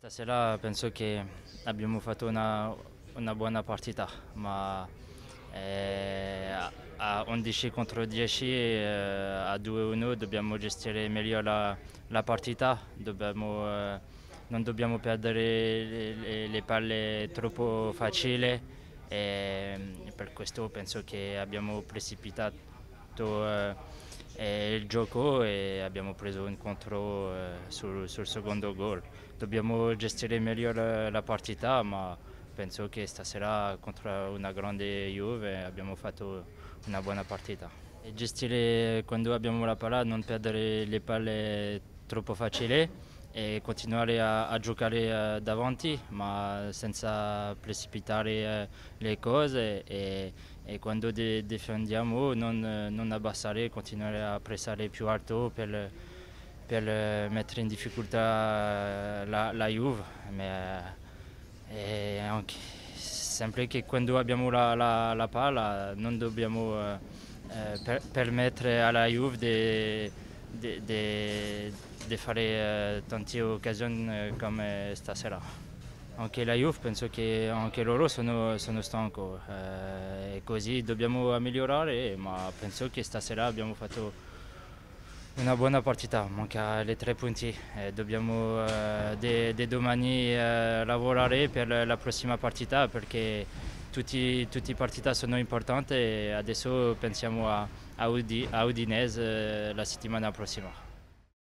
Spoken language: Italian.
Stasera penso che abbiamo fatto una buona partita, ma a 11 contro 10, a 2-1 dobbiamo gestire meglio la partita, non dobbiamo perdere le palle troppo facili e per questo penso che abbiamo precipitato il gioco e abbiamo preso un contro sul secondo gol. Dobbiamo gestire meglio la partita, ma penso che stasera contro una grande Juve abbiamo fatto una buona partita. E gestire quando abbiamo la palla, non perdere le palle troppo facili e continuare a giocare davanti, ma senza precipitare le cose e quando difendiamo non abbassare, continuare a pressare più alto per mettere in difficoltà la Juve. E anche, sempre che quando abbiamo la palla non dobbiamo permettere alla Juve di fare tante occasioni come stasera. Anche la Juve penso che anche loro sono stanco e così dobbiamo migliorare, ma penso che stasera abbiamo fatto una buona partita, manca le 3 punti, dobbiamo domani lavorare per la prossima partita perché tutte le partite sono importanti e adesso pensiamo a Udinese la settimana prossima.